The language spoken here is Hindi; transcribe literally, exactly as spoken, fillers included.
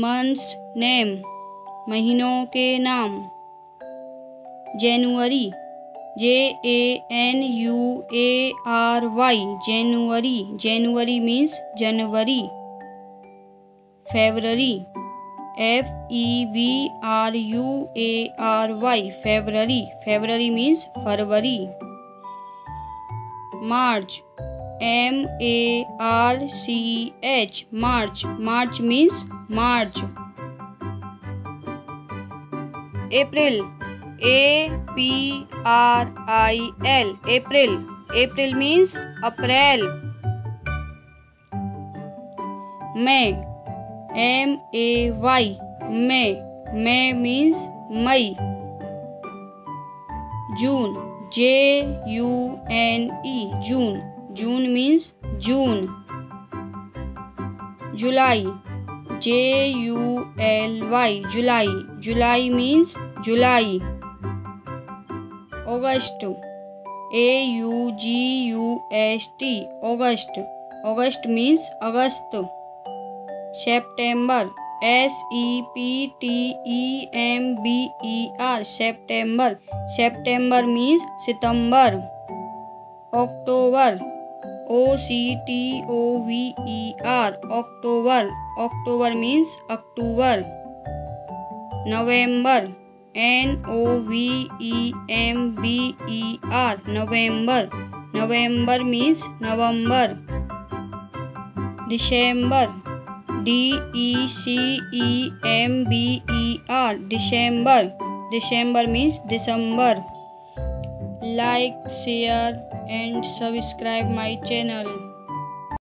मंथ्स नेम, महीनों के नाम। January, J A N U A R Y, January, January means जनवरी। February, F E V R U A R Y, February, February means फरवरी। March, M A R C H, March, March means मार्च। April, A P R I L, April, April means अप्रैल। May, M A Y, May, May means मई। June, J U N E, June, June means जून। July, J U L Y, July, July means जुलाई। August, A U G U S T, August, August means अगस्त। September, S E P T E M B E R, September, September means सितंबर। October, O C T O V E R, October, October means अक्टूबर। November, N O V E M B E R, November, November means नवंबर। December, D E C E M B E R, December, December means दिसंबर। Like, share and subscribe my channel.